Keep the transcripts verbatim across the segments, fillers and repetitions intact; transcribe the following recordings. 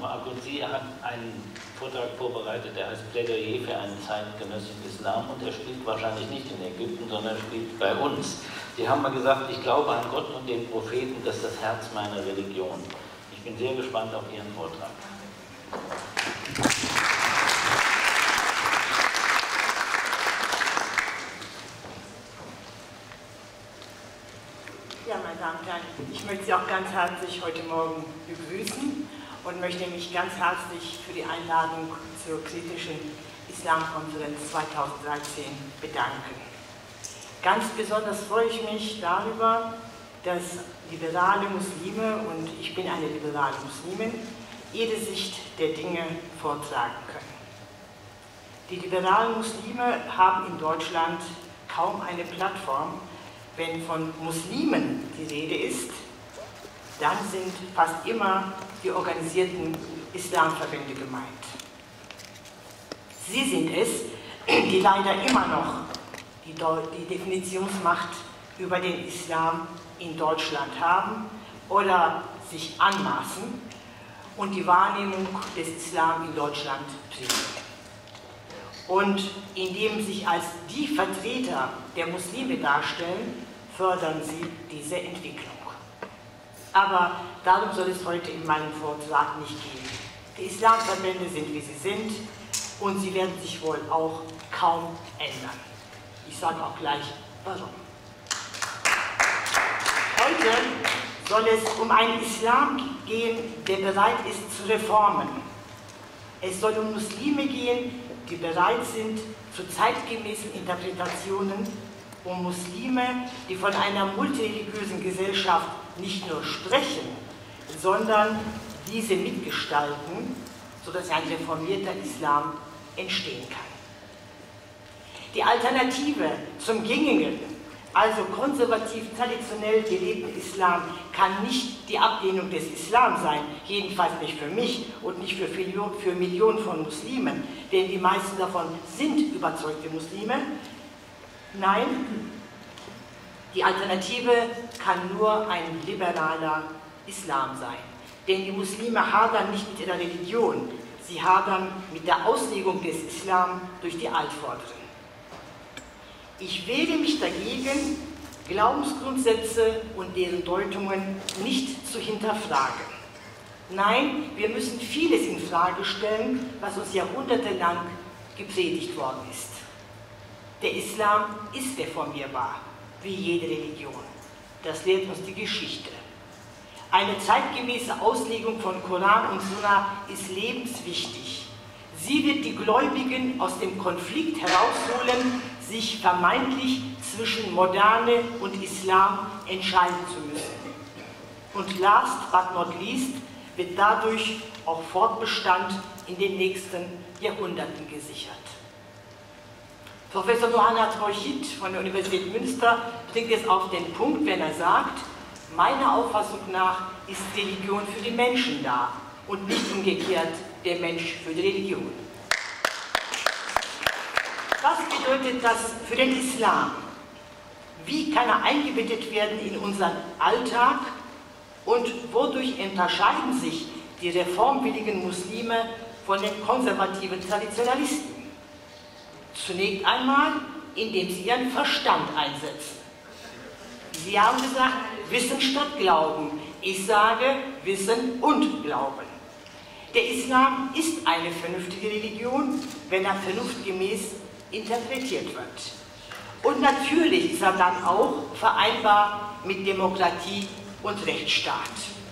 Frau Agozi hat einen Vortrag vorbereitet, der heißt Plädoyer für einen zeitgenössischen Islam, und er spielt wahrscheinlich nicht in Ägypten, sondern spielt bei uns. Sie haben mal gesagt, ich glaube an Gott und den Propheten, das ist das Herz meiner Religion. Ich bin sehr gespannt auf Ihren Vortrag. Ja, meine Damen und Herren, ich möchte Sie auch ganz herzlich heute Morgen begrüßen und möchte mich ganz herzlich für die Einladung zur kritischen Islamkonferenz zweitausenddreizehn bedanken. Ganz besonders freue ich mich darüber, dass liberale Muslime, und ich bin eine liberale Muslimin, jede Sicht der Dinge vortragen können. Die liberalen Muslime haben in Deutschland kaum eine Plattform. Wenn von Muslimen die Rede ist, dann sind fast immer die organisierten Islamverbände gemeint. Sie sind es, die leider immer noch die, die Definitionsmacht über den Islam in Deutschland haben oder sich anmaßen und die Wahrnehmung des Islam in Deutschland prägen. Und indem sich als die Vertreter der Muslime darstellen, fördern sie diese Entwicklung. Aber darum soll es heute in meinem Vortrag nicht gehen. Die Islamverbände sind, wie sie sind, und sie werden sich wohl auch kaum ändern. Ich sage auch gleich, warum. Heute soll es um einen Islam gehen, der bereit ist zu Reformen. Es soll um Muslime gehen, die bereit sind zu zeitgemäßen Interpretationen, um Muslime, die von einer multireligiösen Gesellschaft nicht nur sprechen, sondern diese mitgestalten, sodass ein reformierter Islam entstehen kann. Die Alternative zum gängigen, also konservativ traditionell gelebten Islam, kann nicht die Ablehnung des Islam sein, jedenfalls nicht für mich und nicht für, für Millionen von Muslimen, denn die meisten davon sind überzeugte Muslime. Nein, die Alternative kann nur ein liberaler Islam sein, denn die Muslime hadern nicht mit ihrer Religion, sie hadern mit der Auslegung des Islam durch die Altvorderen. Ich wehre mich dagegen, Glaubensgrundsätze und deren Deutungen nicht zu hinterfragen. Nein, wir müssen vieles in Frage stellen, was uns jahrhundertelang gepredigt worden ist. Der Islam ist reformierbar, wie jede Religion. Das lehrt uns die Geschichte. Eine zeitgemäße Auslegung von Koran und Sunna ist lebenswichtig. Sie wird die Gläubigen aus dem Konflikt herausholen, sich vermeintlich zwischen Moderne und Islam entscheiden zu müssen. Und last but not least wird dadurch auch Fortbestand in den nächsten Jahrhunderten gesichert. Professor Muhannad Morshed von der Universität Münster bringt es auf den Punkt, wenn er sagt, meiner Auffassung nach ist Religion für die Menschen da und nicht umgekehrt der Mensch für die Religion. Was bedeutet das für den Islam? Wie kann er eingebettet werden in unseren Alltag und wodurch unterscheiden sich die reformwilligen Muslime von den konservativen Traditionalisten? Zunächst einmal, indem sie ihren Verstand einsetzen. Sie haben gesagt, Wissen statt Glauben. Ich sage Wissen und Glauben. Der Islam ist eine vernünftige Religion, wenn er vernunftgemäß interpretiert wird. Und natürlich ist er dann auch vereinbar mit Demokratie und Rechtsstaat.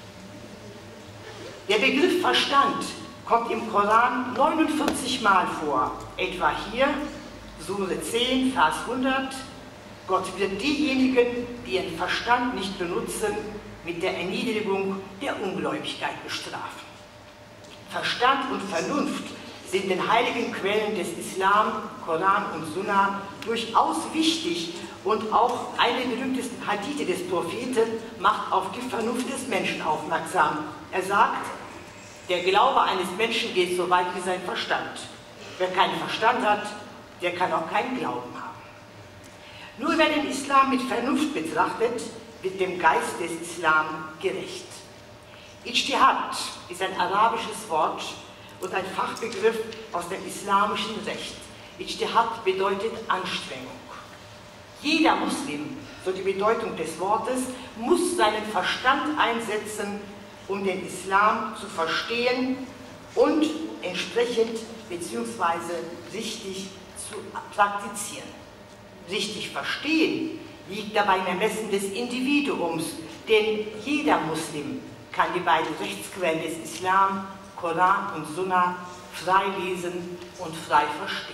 Der Begriff Verstand kommt im Koran neunundvierzig Mal vor, etwa hier, Sure zehn, Vers hundert, Gott wird diejenigen, die ihren Verstand nicht benutzen, mit der Erniedrigung der Ungläubigkeit bestrafen. Verstand und Vernunft sind den heiligen Quellen des Islam, Koran und Sunna durchaus wichtig, und auch eine der berühmtesten Hadithe des Propheten macht auf die Vernunft des Menschen aufmerksam. Er sagt, der Glaube eines Menschen geht so weit wie sein Verstand. Wer keinen Verstand hat, der kann auch keinen Glauben haben. Nur wer den Islam mit Vernunft betrachtet, wird dem Geist des Islam gerecht. Ijtihad ist ein arabisches Wort und ein Fachbegriff aus dem islamischen Recht. Ijtihad bedeutet Anstrengung. Jeder Muslim, so die Bedeutung des Wortes, muss seinen Verstand einsetzen, um den Islam zu verstehen und entsprechend bzw. richtig zu praktizieren. Richtig verstehen liegt dabei im Ermessen des Individuums, denn jeder Muslim kann die beiden Rechtsquellen des Islam, Koran und Sunna, frei lesen und frei verstehen.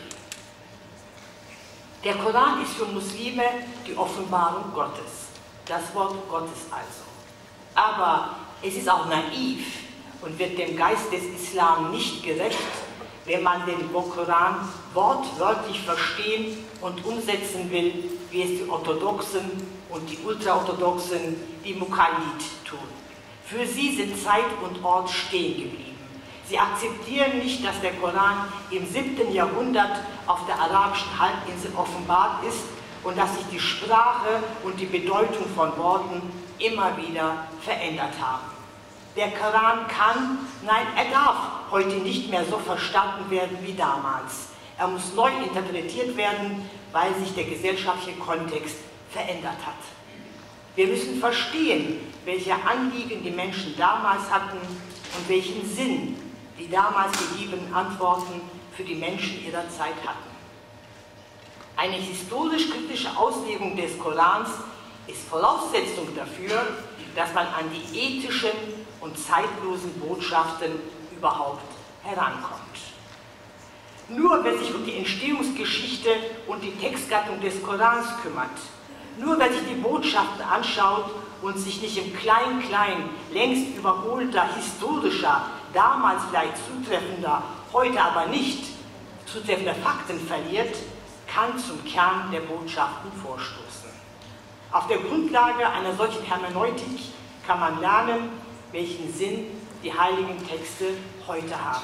Der Koran ist für Muslime die Offenbarung Gottes, das Wort Gottes also. Aber es ist auch naiv und wird dem Geist des Islam nicht gerecht, wenn man den Koran wortwörtlich verstehen und umsetzen will, wie es die Orthodoxen und die Ultraorthodoxen, die Muqallid, tun. Für sie sind Zeit und Ort stehen geblieben. Sie akzeptieren nicht, dass der Koran im siebten Jahrhundert auf der arabischen Halbinsel offenbart ist und dass sich die Sprache und die Bedeutung von Worten immer wieder verändert haben. Der Koran kann, nein, er darf heute nicht mehr so verstanden werden wie damals. Er muss neu interpretiert werden, weil sich der gesellschaftliche Kontext verändert hat. Wir müssen verstehen, welche Anliegen die Menschen damals hatten und welchen Sinn die damals gegebenen Antworten für die Menschen ihrer Zeit hatten. Eine historisch-kritische Auslegung des Korans ist Voraussetzung dafür, dass man an die ethischen und zeitlosen Botschaften überhaupt herankommt. Nur wer sich um die Entstehungsgeschichte und die Textgattung des Korans kümmert, nur wer sich die Botschaften anschaut und sich nicht im Klein-Klein längst überholter, historischer, damals vielleicht zutreffender, heute aber nicht zutreffender Fakten verliert, kann zum Kern der Botschaften vorstoßen. Auf der Grundlage einer solchen Hermeneutik kann man lernen, welchen Sinn die heiligen Texte heute haben.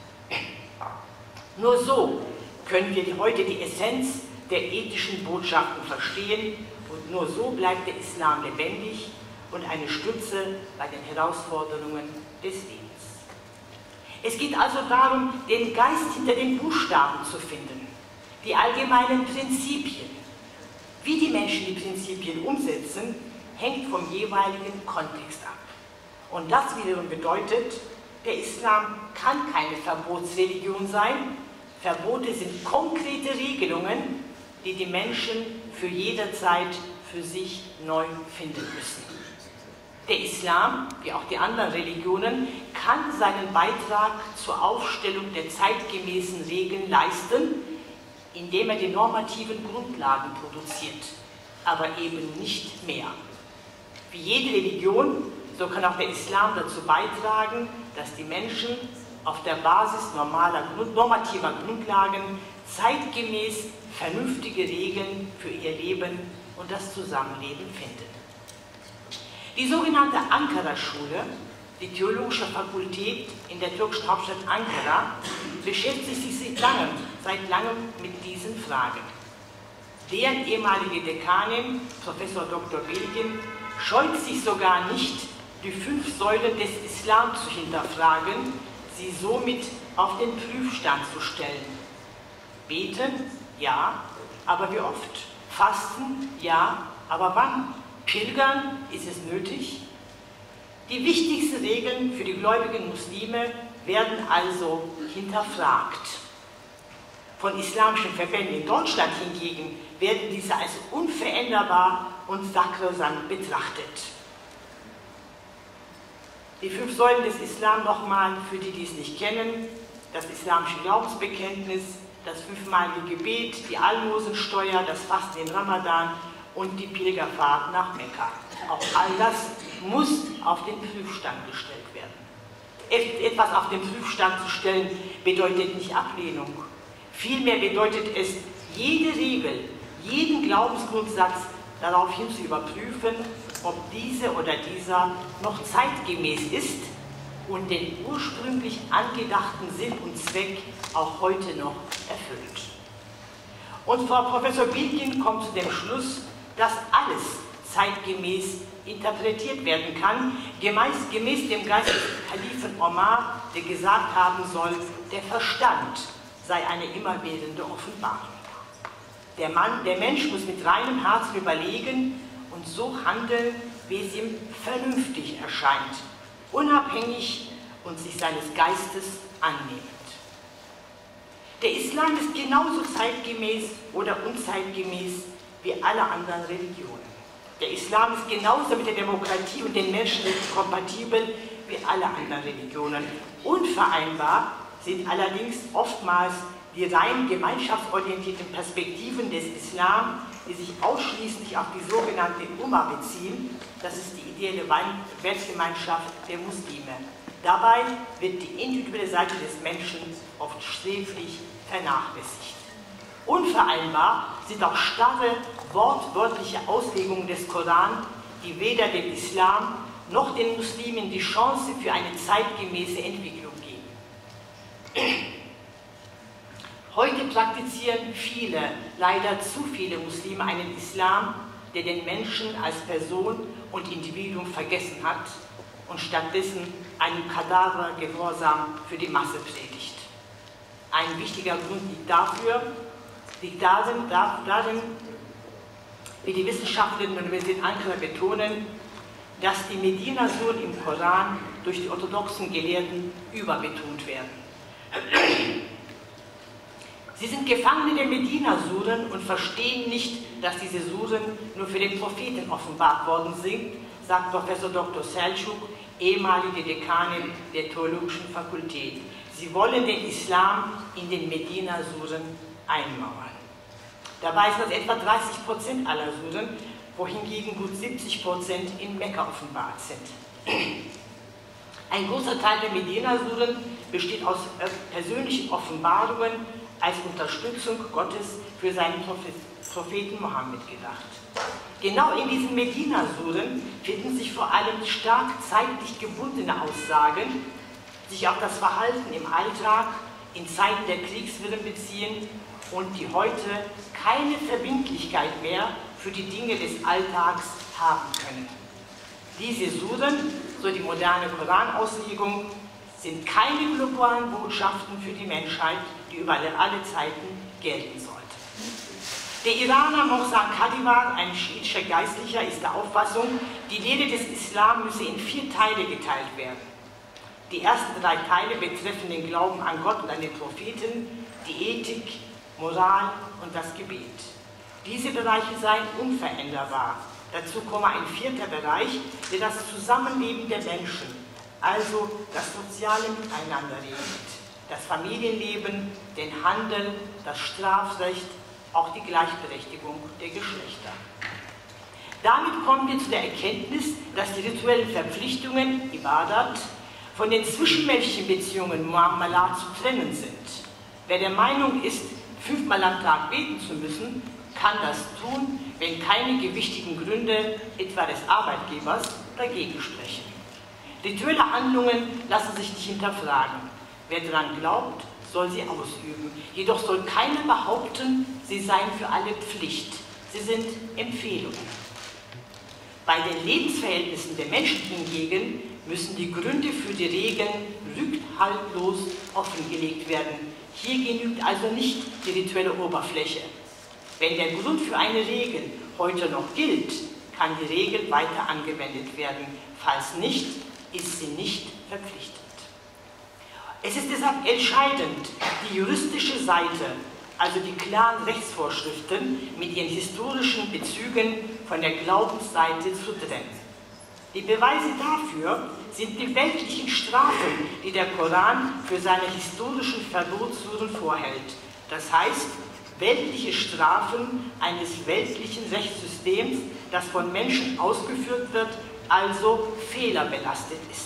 Nur so können wir heute die Essenz der ethischen Botschaften verstehen und nur so bleibt der Islam lebendig und eine Stütze bei den Herausforderungen des Lebens. Es geht also darum, den Geist hinter den Buchstaben zu finden, die allgemeinen Prinzipien. Wie die Menschen die Prinzipien umsetzen, hängt vom jeweiligen Kontext ab. Und das wiederum bedeutet, der Islam kann keine Verbotsreligion sein. Verbote sind konkrete Regelungen, die die Menschen für jederzeit für sich neu finden müssen. Der Islam, wie auch die anderen Religionen, kann seinen Beitrag zur Aufstellung der zeitgemäßen Regeln leisten, indem er die normativen Grundlagen produziert, aber eben nicht mehr. Wie jede Religion, so kann auch der Islam dazu beitragen, dass die Menschen auf der Basis normaler, normativer Grundlagen zeitgemäß vernünftige Regeln für ihr Leben und das Zusammenleben finden. Die sogenannte Ankara-Schule, die theologische Fakultät in der türkischen Hauptstadt Ankara, beschäftigt sich seit langem, seit langem mit diesen Fragen. Deren ehemalige Dekanin, Professor Doktor Bilgin, scheut sich sogar nicht, die fünf Säulen des Islam zu hinterfragen, sie somit auf den Prüfstand zu stellen. Beten? Ja, aber wie oft? Fasten? Ja, aber wann? Pilgern? Ist es nötig? Die wichtigsten Regeln für die gläubigen Muslime werden also hinterfragt. Von islamischen Verbänden in Deutschland hingegen werden diese als unveränderbar und sakrosankt betrachtet. Die fünf Säulen des Islam nochmal für die, die es nicht kennen: das islamische Glaubensbekenntnis, das fünfmalige Gebet, die Almosensteuer, das Fasten im Ramadan und die Pilgerfahrt nach Mekka. Auch all das muss auf den Prüfstand gestellt werden. Etwas auf den Prüfstand zu stellen bedeutet nicht Ablehnung. Vielmehr bedeutet es, jede Regel, jeden Glaubensgrundsatz daraufhin zu überprüfen, ob diese oder dieser noch zeitgemäß ist und den ursprünglich angedachten Sinn und Zweck auch heute noch erfüllt. Und Frau Professor Bilgin kommt zu dem Schluss, dass alles zeitgemäß interpretiert werden kann, gemäß, gemäß dem Geist des Kalifen Omar, der gesagt haben soll, der Verstand sei eine immerwährende Offenbarung. Der, Mann, der Mensch muss mit reinem Herzen überlegen und so handeln, wie es ihm vernünftig erscheint, unabhängig und sich seines Geistes annehmend. Der Islam ist genauso zeitgemäß oder unzeitgemäß wie alle anderen Religionen. Der Islam ist genauso mit der Demokratie und den Menschenrechten kompatibel wie alle anderen Religionen. Unvereinbar sind allerdings oftmals die rein gemeinschaftsorientierten Perspektiven des Islam, die sich ausschließlich auf die sogenannte Umma beziehen, das ist die ideelle Weltgemeinschaft der Muslime. Dabei wird die individuelle Seite des Menschen oft sträflich vernachlässigt. Unvereinbar sind auch starre, wortwörtliche Auslegungen des Koran, die weder dem Islam noch den Muslimen die Chance für eine zeitgemäße Entwicklung geben. Heute praktizieren viele, leider zu viele Muslime einen Islam, der den Menschen als Person und Individuum vergessen hat und stattdessen einen Kadavergehorsam für die Masse predigt. Ein wichtiger Grund liegt dafür, liegt darin, darin, wie die Wissenschaftlerinnen der Universität Ankara betonen, dass die Medina-Suren im Koran durch die orthodoxen Gelehrten überbetont werden. Sie sind Gefangene der Medina-Suren und verstehen nicht, dass diese Suren nur für den Propheten offenbart worden sind, sagt Professor Doktor Selçuk, ehemalige Dekanin der Theologischen Fakultät. Sie wollen den Islam in den Medina-Suren einmauern. Dabei sind das etwa dreißig Prozent aller Suren, wohingegen gut siebzig Prozent in Mekka offenbart sind. Ein großer Teil der Medina-Suren besteht aus persönlichen Offenbarungen als Unterstützung Gottes für seinen Propheten Mohammed gedacht. Genau in diesen Medina-Suren finden sich vor allem stark zeitlich gebundene Aussagen, die sich auf das Verhalten im Alltag in Zeiten der Kriegswirren beziehen und die heute keine Verbindlichkeit mehr für die Dinge des Alltags haben können. Diese Suren, so die moderne Koranauslegung, sind keine globalen Botschaften für die Menschheit, die über alle Zeiten gelten sollten. Der Iraner Mohsen Kadivar, ein schiitischer Geistlicher, ist der Auffassung, die Lehre des Islam müsse in vier Teile geteilt werden. Die ersten drei Teile betreffen den Glauben an Gott und an den Propheten, die Ethik, Moral und das Gebet. Diese Bereiche seien unveränderbar. Dazu komme ein vierter Bereich, der das Zusammenleben der Menschen, also das soziale Miteinander regelt, das Familienleben, den Handel, das Strafrecht, auch die Gleichberechtigung der Geschlechter. Damit kommen wir zu der Erkenntnis, dass die rituellen Verpflichtungen, Ibadat, von den zwischenmenschlichen Beziehungen, Muamalat, zu trennen sind. Wer der Meinung ist, fünfmal am Tag beten zu müssen, kann das tun, wenn keine gewichtigen Gründe, etwa des Arbeitgebers, dagegen sprechen. Rituelle Handlungen lassen sich nicht hinterfragen. Wer daran glaubt, soll sie ausüben. Jedoch soll keiner behaupten, sie seien für alle Pflicht. Sie sind Empfehlungen. Bei den Lebensverhältnissen der Menschen hingegen müssen die Gründe für die Regeln rückhaltlos offengelegt werden. Hier genügt also nicht die rituelle Oberfläche. Wenn der Grund für eine Regel heute noch gilt, kann die Regel weiter angewendet werden. Falls nicht, ist sie nicht verpflichtend. Es ist deshalb entscheidend, die juristische Seite, also die klaren Rechtsvorschriften mit ihren historischen Bezügen von der Glaubensseite zu trennen. Die Beweise dafür sind die weltlichen Strafen, die der Koran für seine historischen Verbotssuren vorhält. Das heißt, weltliche Strafen eines weltlichen Rechtssystems, das von Menschen ausgeführt wird, also fehlerbelastet ist.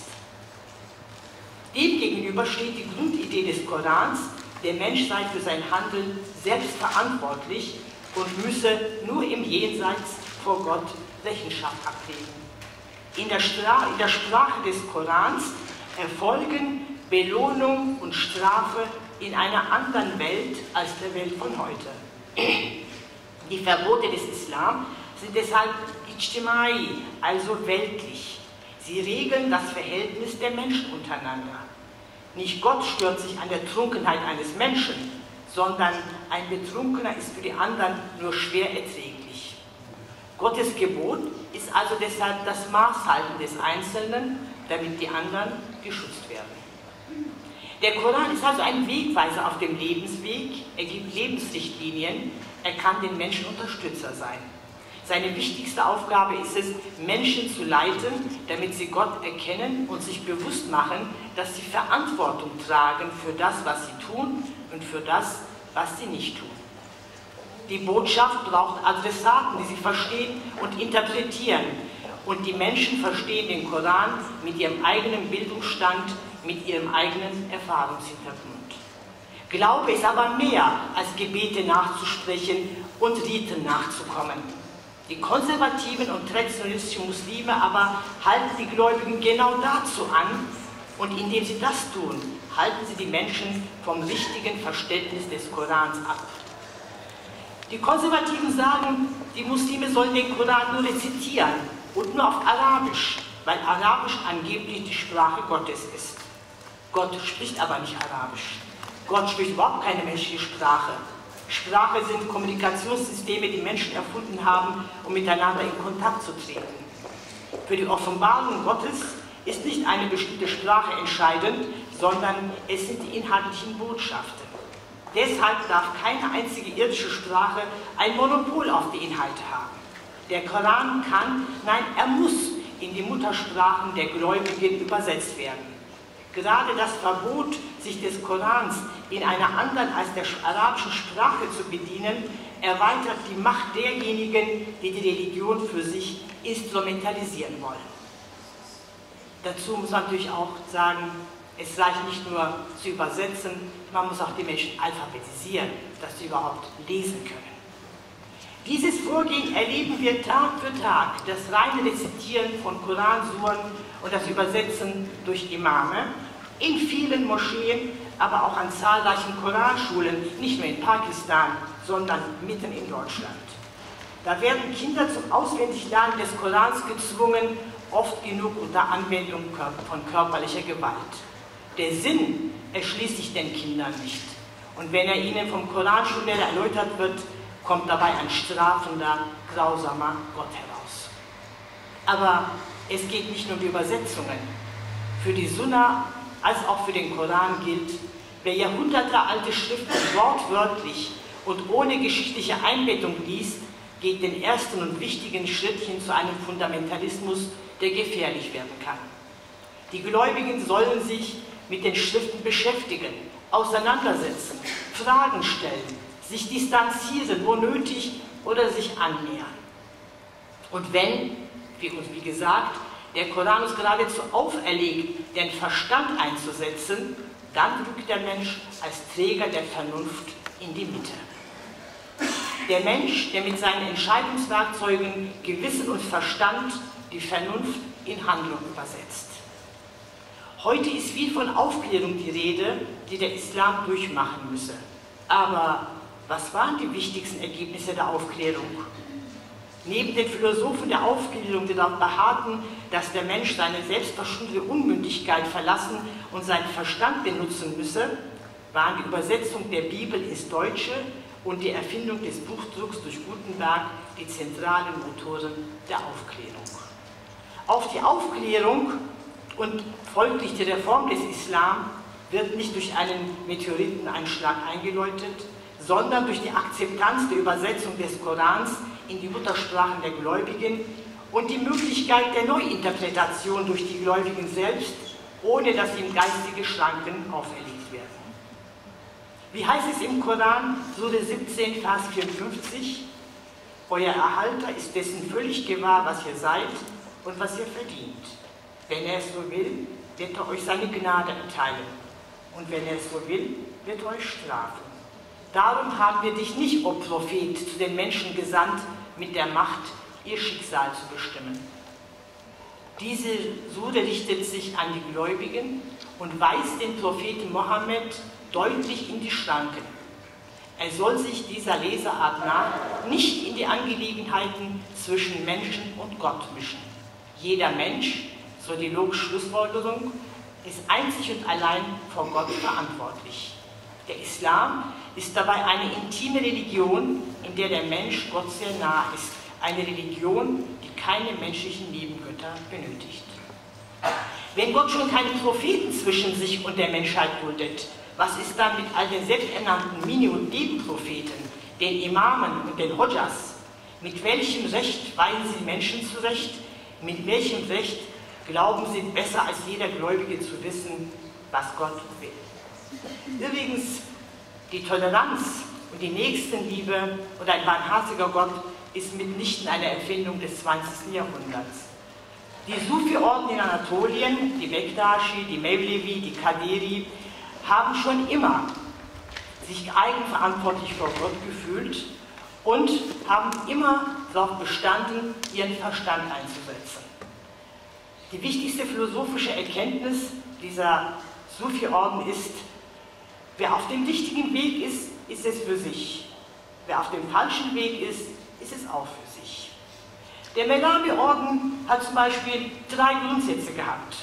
Demgegenüber steht die Grundidee des Korans, der Mensch sei für sein Handeln selbst verantwortlich und müsse nur im Jenseits vor Gott Rechenschaft ablegen. In der, Stra- in der Sprache des Korans erfolgen Belohnung und Strafe in einer anderen Welt als der Welt von heute. Die Verbote des Islam sind deshalb die ijtimai, also weltlich. Sie regeln das Verhältnis der Menschen untereinander. Nicht Gott stört sich an der Trunkenheit eines Menschen, sondern ein Betrunkener ist für die anderen nur schwer erträglich. Gottes Gebot ist also deshalb das Maßhalten des Einzelnen, damit die anderen geschützt werden. Der Koran ist also ein Wegweiser auf dem Lebensweg, er gibt Lebensrichtlinien, er kann den Menschen Unterstützer sein. Seine wichtigste Aufgabe ist es, Menschen zu leiten, damit sie Gott erkennen und sich bewusst machen, dass sie Verantwortung tragen für das, was sie tun und für das, was sie nicht tun. Die Botschaft braucht Adressaten, die sie verstehen und interpretieren. Und die Menschen verstehen den Koran mit ihrem eigenen Bildungsstand, mit ihrem eigenen Erfahrungshintergrund. Glaube ist aber mehr, als Gebete nachzusprechen und Riten nachzukommen. Die konservativen und traditionalistischen Muslime aber halten die Gläubigen genau dazu an, und indem sie das tun, halten sie die Menschen vom richtigen Verständnis des Korans ab. Die Konservativen sagen, die Muslime sollen den Koran nur rezitieren und nur auf Arabisch, weil Arabisch angeblich die Sprache Gottes ist. Gott spricht aber nicht Arabisch. Gott spricht überhaupt keine menschliche Sprache. Sprache sind Kommunikationssysteme, die Menschen erfunden haben, um miteinander in Kontakt zu treten. Für die Offenbarung Gottes ist nicht eine bestimmte Sprache entscheidend, sondern es sind die inhaltlichen Botschaften. Deshalb darf keine einzige irdische Sprache ein Monopol auf die Inhalte haben. Der Koran kann, nein, er muss in die Muttersprachen der Gläubigen übersetzt werden. Gerade das Verbot, sich des Korans in einer anderen als der arabischen Sprache zu bedienen, erweitert die Macht derjenigen, die die Religion für sich instrumentalisieren wollen. Dazu muss man natürlich auch sagen, es reicht nicht nur zu übersetzen, man muss auch die Menschen alphabetisieren, dass sie überhaupt lesen können. Dieses Vorgehen erleben wir Tag für Tag, das reine Rezitieren von Koransuren und das Übersetzen durch Imame in vielen Moscheen, aber auch an zahlreichen Koranschulen, nicht nur in Pakistan, sondern mitten in Deutschland. Da werden Kinder zum Auswendiglernen des Korans gezwungen, oft genug unter Anwendung von körperlicher Gewalt. Der Sinn erschließt sich den Kindern nicht. Und wenn er ihnen vom Koranschullehrer erläutert wird, kommt dabei ein strafender, grausamer Gott heraus. Aber es geht nicht nur um die Übersetzungen. Für die Sunna als auch für den Koran gilt, wer jahrhundertealte Schriften wortwörtlich und ohne geschichtliche Einbettung liest, geht den ersten und wichtigen Schritt hin zu einem Fundamentalismus, der gefährlich werden kann. Die Gläubigen sollen sich mit den Schriften beschäftigen, auseinandersetzen, Fragen stellen, sich distanzieren, wo nötig, oder sich annähern. Und wenn, wie uns wie gesagt, der Koran uns geradezu auferlegt, den Verstand einzusetzen, dann rückt der Mensch als Träger der Vernunft in die Mitte. Der Mensch, der mit seinen Entscheidungswerkzeugen Gewissen und Verstand die Vernunft in Handlung übersetzt. Heute ist viel von Aufklärung die Rede, die der Islam durchmachen müsse. Aber was waren die wichtigsten Ergebnisse der Aufklärung? Neben den Philosophen der Aufklärung, die darauf beharrten, dass der Mensch seine selbstverschuldete Unmündigkeit verlassen und seinen Verstand benutzen müsse, waren die Übersetzung der Bibel ins Deutsche und die Erfindung des Buchdrucks durch Gutenberg die zentralen Motoren der Aufklärung. Auf die Aufklärung und folglich die Reform des Islam wird nicht durch einen Meteoriteneinschlag eingeläutet, sondern durch die Akzeptanz der Übersetzung des Korans in die Muttersprachen der Gläubigen und die Möglichkeit der Neuinterpretation durch die Gläubigen selbst, ohne dass ihnen geistige Schranken auferlegt werden. Wie heißt es im Koran, Sure siebzehn, Vers vierundfünfzig? Euer Erhalter ist dessen völlig gewahr, was ihr seid und was ihr verdient. Wenn er es so will, wird er euch seine Gnade erteilen. Und wenn er es so will, wird er euch strafen. Darum haben wir dich nicht, o Prophet, zu den Menschen gesandt, mit der Macht, ihr Schicksal zu bestimmen. Diese Sure richtet sich an die Gläubigen und weist den Propheten Mohammed deutlich in die Schranken. Er soll sich dieser Lesart nach nicht in die Angelegenheiten zwischen Menschen und Gott mischen. Jeder Mensch, so die logische Schlussfolgerung, ist einzig und allein vor Gott verantwortlich. Der Islam ist dabei eine intime Religion, in der der Mensch Gott sehr nah ist. Eine Religion, die keine menschlichen Nebengötter benötigt. Wenn Gott schon keine Propheten zwischen sich und der Menschheit duldet, was ist dann mit all den selbsternannten Mini- und Nebenpropheten, den Imamen und den Hodjas? Mit welchem Recht weisen sie Menschen zurecht? Mit welchem Recht glauben sie besser als jeder Gläubige zu wissen, was Gott will? Übrigens, die Toleranz und die Nächstenliebe und ein barmherziger Gott ist mitnichten eine Erfindung des zwanzigsten Jahrhunderts. Die Sufi-Orden in Anatolien, die Bektashi, die Mevlevi, die Kadiri, haben schon immer sich eigenverantwortlich vor Gott gefühlt und haben immer darauf bestanden, ihren Verstand einzusetzen. Die wichtigste philosophische Erkenntnis dieser Sufi-Orden ist, wer auf dem richtigen Weg ist, ist es für sich. Wer auf dem falschen Weg ist, ist es auch für sich. Der Melami-Orden hat zum Beispiel drei Grundsätze gehabt.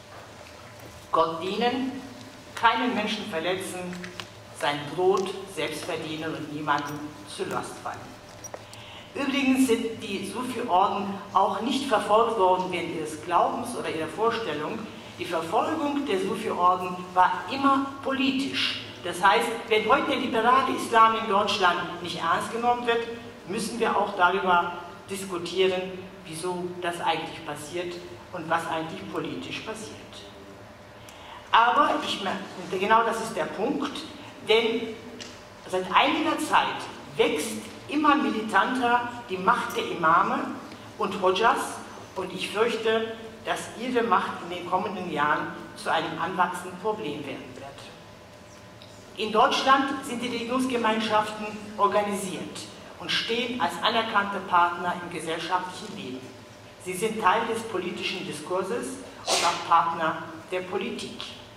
Gott dienen, keinen Menschen verletzen, sein Brot selbst verdienen und niemandem zur Last fallen. Übrigens sind die Sufi-Orden auch nicht verfolgt worden während ihres Glaubens oder ihrer Vorstellung. Die Verfolgung der Sufi-Orden war immer politisch. Das heißt, wenn heute der liberale Islam in Deutschland nicht ernst genommen wird, müssen wir auch darüber diskutieren, wieso das eigentlich passiert und was eigentlich politisch passiert. Aber ich meine, genau das ist der Punkt, denn seit einiger Zeit wächst immer militanter die Macht der Imame und Hodjas und ich fürchte, dass ihre Macht in den kommenden Jahren zu einem anwachsenden Problem werden wird. In Deutschland sind die Religionsgemeinschaften organisiert und stehen als anerkannte Partner im gesellschaftlichen Leben. Sie sind Teil des politischen Diskurses und auch Partner der Politik.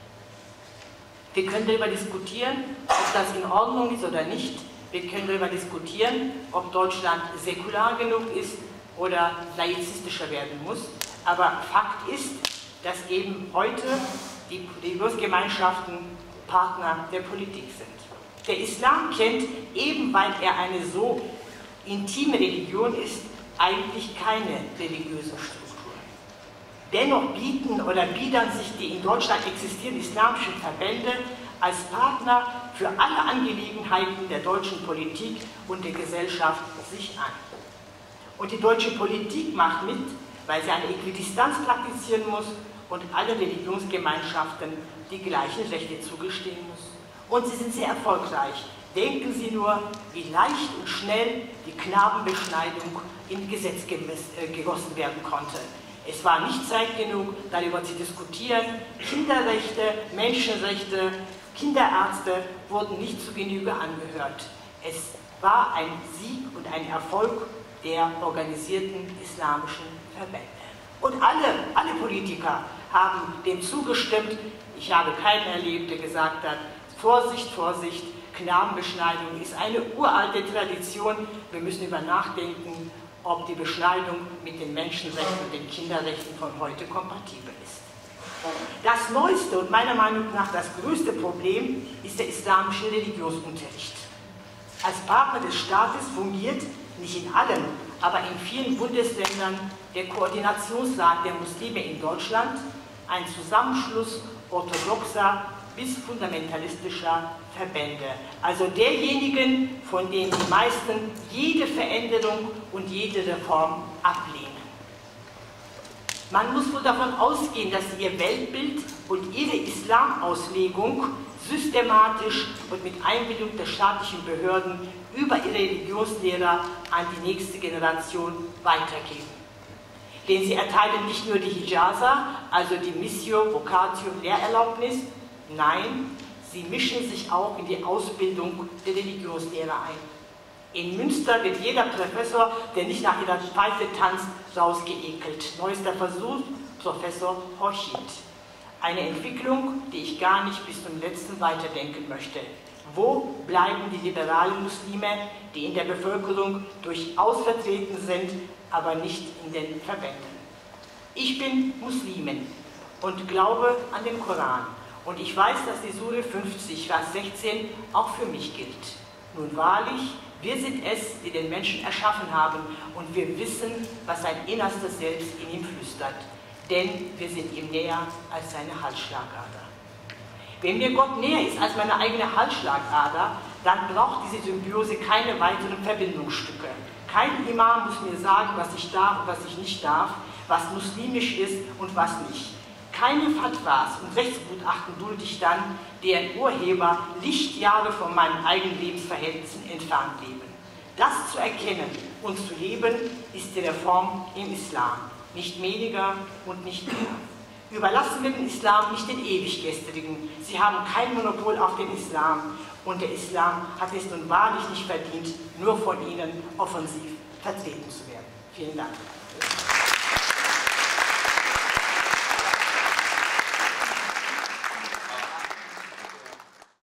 Wir können darüber diskutieren, ob das in Ordnung ist oder nicht. Wir können darüber diskutieren, ob Deutschland säkular genug ist oder laizistischer werden muss. Aber Fakt ist, dass eben heute die Religionsgemeinschaften Partner der Politik sind. Der Islam kennt, eben weil er eine so intime Religion ist, eigentlich keine religiöse Struktur. Dennoch bieten oder biedern sich die in Deutschland existierenden islamischen Verbände als Partner für alle Angelegenheiten der deutschen Politik und der Gesellschaft sich an. Und die deutsche Politik macht mit, weil sie eine Äquidistanz praktizieren muss und alle Religionsgemeinschaften die gleichen Rechte zugestehen muss. Und sie sind sehr erfolgreich. Denken Sie nur, wie leicht und schnell die Knabenbeschneidung in Gesetz gegossen werden konnte. Es war nicht Zeit genug, darüber zu diskutieren. Kinderrechte, Menschenrechte, Kinderärzte wurden nicht zu Genüge angehört. Es war ein Sieg und ein Erfolg der organisierten islamischen Verbände. Und alle, alle Politiker haben dem zugestimmt. Ich habe keinen erlebt, der gesagt hat, Vorsicht, Vorsicht, Knabenbeschneidung ist eine uralte Tradition. Wir müssen darüber nachdenken, ob die Beschneidung mit den Menschenrechten und den Kinderrechten von heute kompatibel ist. Das neueste und meiner Meinung nach das größte Problem ist der islamische Religionsunterricht. Als Partner des Staates fungiert, nicht in allen, aber in vielen Bundesländern, der Koordinationsrat der Muslime in Deutschland, ein Zusammenschluss orthodoxer bis fundamentalistischer Verbände, also derjenigen, von denen die meisten jede Veränderung und jede Reform ablehnen. Man muss wohl davon ausgehen, dass sie ihr Weltbild und ihre Islamauslegung systematisch und mit Einbindung der staatlichen Behörden über ihre Religionslehrer an die nächste Generation weitergeben. Denn sie erteilen nicht nur die Hijaza, also die Missio, Vocatio, Lehrerlaubnis, nein, sie mischen sich auch in die Ausbildung der Religionslehrer ein. In Münster wird jeder Professor, der nicht nach ihrer Pfeife tanzt, rausgeekelt. Neuester Versuch, Professor Horchit. Eine Entwicklung, die ich gar nicht bis zum letzten weiterdenken möchte. Wo bleiben die liberalen Muslime, die in der Bevölkerung durchaus vertreten sind, aber nicht in den Verbänden? Ich bin Muslimin und glaube an den Koran. Und ich weiß, dass die Sure fünfzig, Vers sechzehn auch für mich gilt. Nun wahrlich, wir sind es, die den Menschen erschaffen haben, und wir wissen, was sein innerstes Selbst in ihm flüstert. Denn wir sind ihm näher als seine Halsschlagader. Wenn mir Gott näher ist als meine eigene Halsschlagader, dann braucht diese Symbiose keine weiteren Verbindungsstücke. Kein Imam muss mir sagen, was ich darf und was ich nicht darf, was muslimisch ist und was nicht. Keine Fatwas und Rechtsgutachten dulde ich dann, deren Urheber Lichtjahre von meinen eigenen Lebensverhältnissen entfernt leben. Das zu erkennen und zu leben, ist die Reform im Islam. Nicht weniger und nicht mehr. Überlassen wir den Islam nicht den Ewiggestrigen. Sie haben kein Monopol auf den Islam, und der Islam hat es nun wahrlich nicht verdient, nur von ihnen offensiv vertreten zu werden. Vielen Dank.